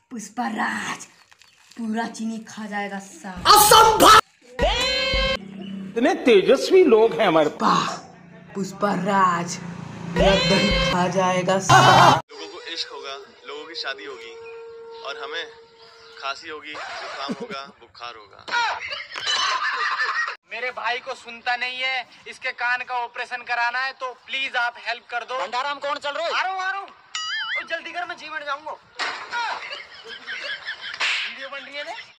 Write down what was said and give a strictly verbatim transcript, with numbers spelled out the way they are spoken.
पुष्पराज पूरा चीनी खा जाएगा साहब। असंभव! इतने तेजस्वी लोग हैं हमारे पास। पुष्पराज मेरा दही खा जाएगा साहब। लोगों को इश्क होगा, लोगों की शादी होगी और हमें खांसी होगी, जुकाम होगा, बुखार होगा। मेरे भाई को सुनता नहीं है, इसके कान का ऑपरेशन कराना है, तो प्लीज आप हेल्प कर दो। भंडारा में कौन चल रहा है? आ रहा हूँ, आ रहा हूँ। जल्दी कर, मैं जीवन जाऊंगा। वीडियो बन रही है ना।